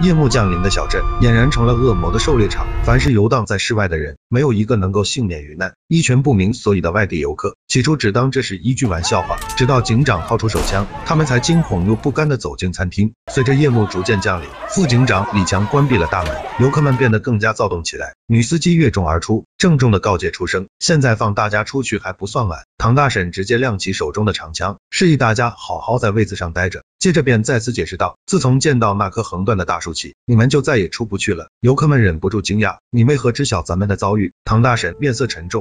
夜幕降临的小镇俨然成了恶魔的狩猎场，凡是游荡在室外的人，没有一个能够幸免于难。一群不明所以的外地游客，起初只当这是一句玩笑话，直到警长掏出手枪，他们才惊恐又不甘地走进餐厅。随着夜幕逐渐降临，副警长李强关闭了大门，游客们变得更加躁动起来。女司机跃众而出，郑重地告诫出声：现在放大家出去还不算晚。唐大婶直接亮起手中的长枪，示意大家好好在位子上待着。接着便再次解释道：自从见到那棵横断的大树起，你们就再也出不去了。游客们忍不住惊讶：你为何知晓咱们的遭遇？唐大婶面色沉重，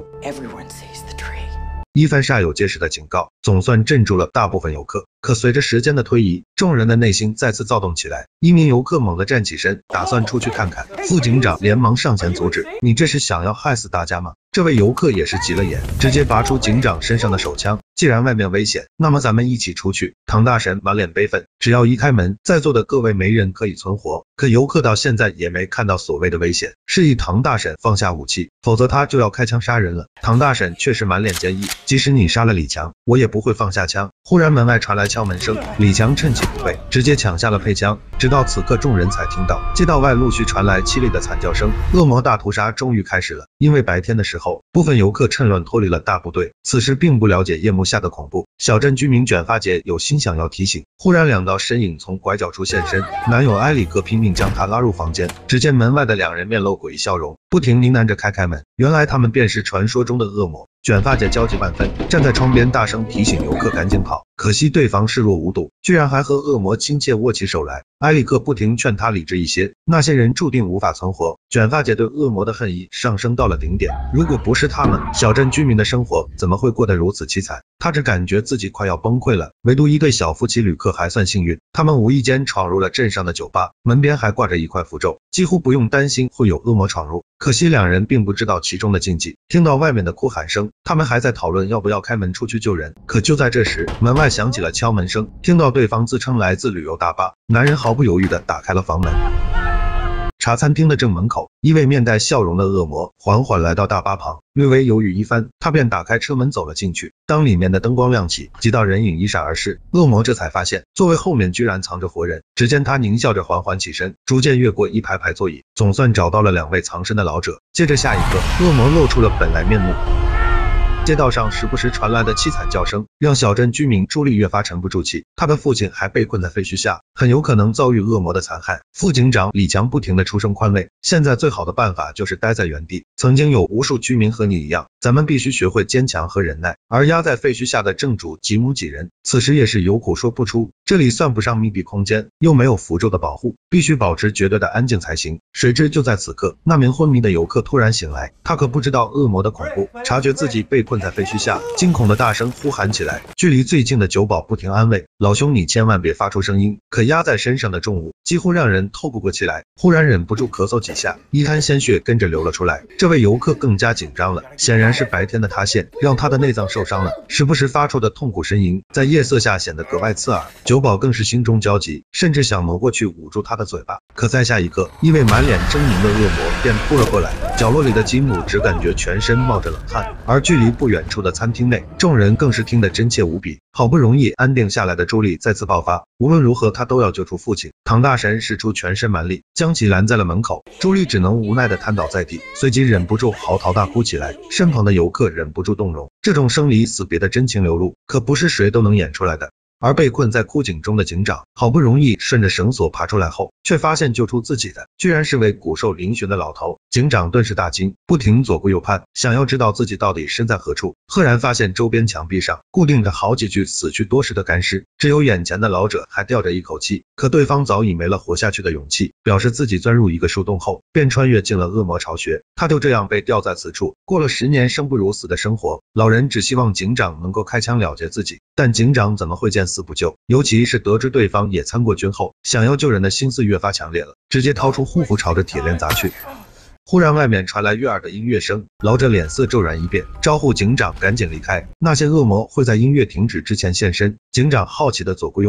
一番煞有介事的警告，总算镇住了大部分游客。可随着时间的推移，众人的内心再次躁动起来。一名游客猛地站起身，打算出去看看。副警长连忙上前阻止：你这是想要害死大家吗？这位游客也是急了眼，直接拔出警长身上的手枪。既然外面危险，那么咱们一起出去。唐大神满脸悲愤，只要一开门，在座的各位没人可以存活。可游客到现在也没看到所谓的危险，示意唐大婶放下武器，否则他就要开枪杀人了。唐大婶却是满脸坚毅，即使你杀了李强，我也不会放下枪。忽然门外传来敲门声，李强趁其不备，直接抢下了配枪。直到此刻，众人才听到街道外陆续传来凄厉的惨叫声。恶魔大屠杀终于开始了。因为白天的时候，部分游客趁乱脱离了大部队，此时并不了解夜幕下的恐怖。小镇居民卷发姐有心想要提醒，忽然两道身影从拐角处现身，男友埃里克拼命将她拉入房间，只见门外的两人面露诡异笑容，不停呢喃着开门。原来他们便是传说中的恶魔。卷发姐焦急万分，站在窗边大声提醒游客赶紧跑，可惜对方视若无睹，居然还和恶魔亲切握起手来。埃里克不停劝他理智一些，那些人注定无法存活。卷发姐对恶魔的恨意上升到了顶点，如果不是他们，小镇居民的生活怎么会过得如此凄惨？她只感觉自己快要崩溃了。唯独一对小夫妻旅客还算幸运，他们无意间闯入了镇上的酒吧，门边还挂着一块符咒，几乎不用担心会有恶魔闯入。可惜两人并不知道其中的禁忌，听到外面的哭喊声，他们还在讨论要不要开门出去救人。可就在这时，门外响起了敲门声，听到对方自称来自旅游大巴，男人毫不犹豫地打开了房门。茶餐厅的正门口，一位面带笑容的恶魔缓缓来到大巴旁，略微犹豫一番，他便打开车门走了进去。当里面的灯光亮起，几道人影一闪而逝，恶魔这才发现座位后面居然藏着活人。只见他狞笑着缓缓起身，逐渐越过一排排座椅，总算找到了两位藏身的老者。接着下一刻，恶魔露出了本来面目。街道上时不时传来的凄惨叫声，让小镇居民朱莉越发沉不住气。他的父亲还被困在废墟下，很有可能遭遇恶魔的残害。副警长李强不停地出声宽慰，现在最好的办法就是待在原地。曾经有无数居民和你一样，咱们必须学会坚强和忍耐。而压在废墟下的正主吉姆几人，此时也是有苦说不出。这里算不上密闭空间，又没有符咒的保护，必须保持绝对的安静才行。谁知就在此刻，那名昏迷的游客突然醒来，他可不知道恶魔的恐怖，察觉自己被困在废墟下，惊恐的大声呼喊起来。距离最近的酒保不停安慰：老兄你千万别发出声音。可压在身上的重物几乎让人透不过气来，忽然忍不住咳嗽几下，一滩鲜血跟着流了出来。这位游客更加紧张了，显然是白天的塌陷让他的内脏受伤了，时不时发出的痛苦呻吟在夜色下显得格外刺耳。酒保更是心中焦急，甚至想挪过去捂住他的嘴巴。可在下一刻，一位满脸狰狞的恶魔便扑了过来。角落里的吉姆只感觉全身冒着冷汗，而距离不远处的餐厅内，众人更是听得真切无比。好不容易安定下来的朱莉再次爆发，无论如何她都要救出父亲。唐大神使出全身蛮力，将其拦在了门口。朱莉只能无奈地瘫倒在地，随即忍不住嚎啕大哭起来。身旁的游客忍不住动容，这种生离死别的真情流露，可不是谁都能演出来的。而被困在枯井中的警长，好不容易顺着绳索爬出来后，却发现救出自己的居然是位骨瘦嶙峋的老头。警长顿时大惊，不停左顾右盼，想要知道自己到底身在何处。赫然发现周边墙壁上固定着好几具死去多时的干尸，只有眼前的老者还吊着一口气，可对方早已没了活下去的勇气，表示自己钻入一个树洞后便穿越进了恶魔巢穴，他就这样被吊在此处，过了10年生不如死的生活。老人只希望警长能够开枪了结自己，但警长怎么会见死不救？尤其是得知对方也参过军后，想要救人的心思越发强烈了，直接掏出护符朝着铁链砸去。忽然外面传来悦耳的音乐声，老者脸色骤然一变，招呼警长赶紧离开，那些恶魔会在音乐停止之前现身。警长好奇的左顾右盼，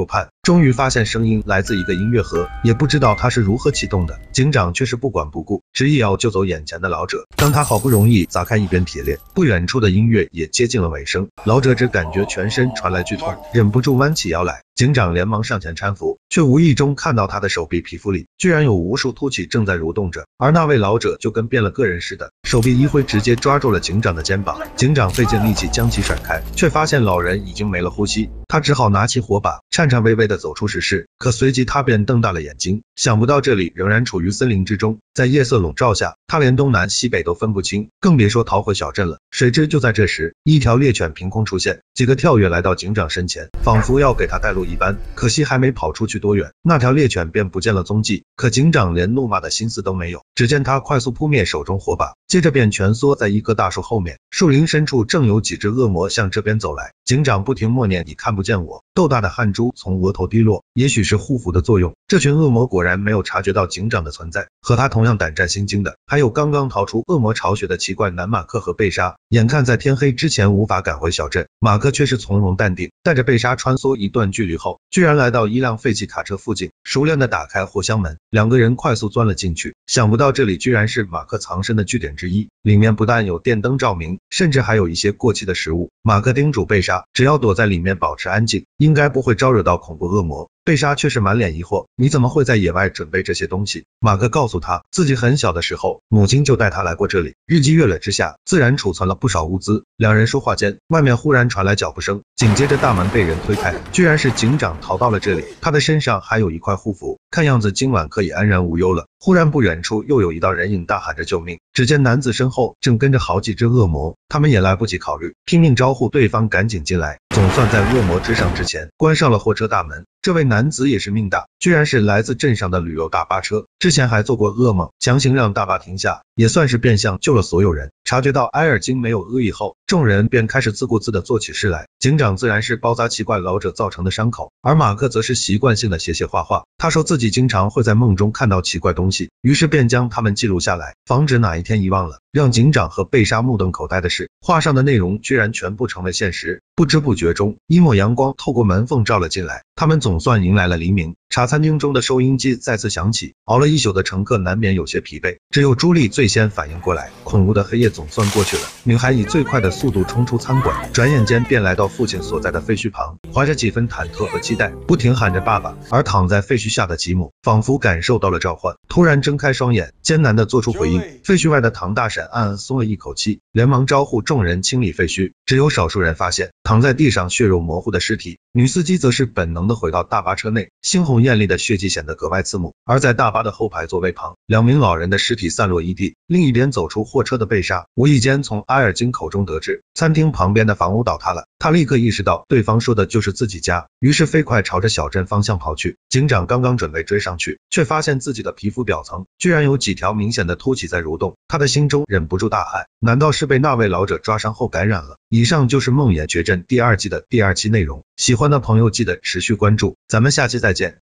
终于发现声音来自一个音乐盒，也不知道它是如何启动的。警长却是不管不顾，执意要救走眼前的老者。当他好不容易砸开一边铁链，不远处的音乐也接近了尾声，老者只感觉全身传来剧痛，忍不住弯起腰来。警长连忙上前搀扶，却无意中看到他的手臂皮肤里居然有无数凸起正在蠕动着，而那位老者就跟变了个人似的，手臂一挥直接抓住了警长的肩膀。警长费尽力气将其甩开，却发现老人已经没了呼吸，他只好拿起火把，颤颤巍巍地走出石室。可随即他便瞪大了眼睛，想不到这里仍然处于森林之中，在夜色笼罩下，他连东南西北都分不清，更别说逃回小镇了。谁知就在这时，一条猎犬凭空出现，几个跳跃来到警长身前，仿佛要给他带路一般。可惜还没跑出去多远，那条猎犬便不见了踪迹。可警长连怒骂的心思都没有，只见他快速扑灭手中火把，接着便蜷缩在一棵大树后面。树林深处正有几只恶魔向这边走来，警长不停默念你看不见我，豆大的汗珠从额头滴落，也许是护符的作用，这群恶魔果然没有察觉到警长的存在。和他同样胆战心惊的还有刚刚逃出恶魔巢穴的奇怪男马克和贝莎。眼看在天黑之前无法赶回小镇，马克却是从容淡定，带着贝莎穿梭一段距离后，居然来到一辆废弃卡车附近，熟练的打开货箱门，两个人快速钻了进去。想不到这里居然是马克藏身的据点之一，里面不但有电灯照明，甚至还有一些过期的食物。马克叮嘱贝莎，只要躲在里面保持安静，应该不会招惹到恐怖恶魔。贝莎却是满脸疑惑，你怎么会在野外准备这些东西？马克告诉他，自己很小的时候，母亲就带他来过这里，日积月累之下，自然储存了不少物资。两人说话间，外面忽然传来脚步声，紧接着大门被人推开，居然是警长逃到了这里，他的身上还有一块护符，看样子今晚可以安然无忧了。忽然不远处又有一道人影大喊着救命，只见男子身后正跟着好几只恶魔，他们也来不及考虑，拼命招呼对方赶紧进来，总算在恶魔追上之前关上了货车大门。这位男子也是命大，居然是来自镇上的旅游大巴车，之前还做过噩梦，强行让大巴停下，也算是变相救了所有人。察觉到埃尔金没有恶意后，众人便开始自顾自地做起事来。警长自然是包扎奇怪老者造成的伤口，而马克则是习惯性的写写画画。他说自己经常会在梦中看到奇怪东西，于是便将它们记录下来，防止哪一天遗忘了。让警长和贝莎目瞪口呆的是，画上的内容居然全部成为现实。不知不觉中，一抹阳光透过门缝照了进来，他们总算迎来了黎明。茶餐厅中的收音机再次响起，熬了一宿的乘客难免有些疲惫，只有朱莉最先反应过来，恐怖的黑夜总算过去了。女孩以最快的速度冲出餐馆，转眼间便来到父亲所在的废墟旁，怀着几分忐忑和期待，不停喊着爸爸。而躺在废墟下的吉姆仿佛感受到了召唤，突然睁开双眼，艰难地做出回应。废墟外的唐大婶暗暗松了一口气，连忙招呼众人清理废墟。只有少数人发现躺在地上血肉模糊的尸体，女司机则是本能地回到大巴车内，猩红艳丽的血迹显得格外刺目。而在大巴的后排座位旁，两名老人的尸体散落一地，另一边走出货车的贝莎无意间从埃尔金口中得知餐厅旁边的房屋倒塌了，他立刻意识到对方说的就是自己家，于是飞快朝着小镇方向跑去。警长刚刚准备追上去，却发现自己的皮肤表层居然有几条明显的凸起在蠕动，他的心中忍不住大喊，难道是被那位老者抓伤后感染了？以上就是梦魇绝症第2季的第2期内容，喜欢的朋友记得持续关注，咱们下期再见。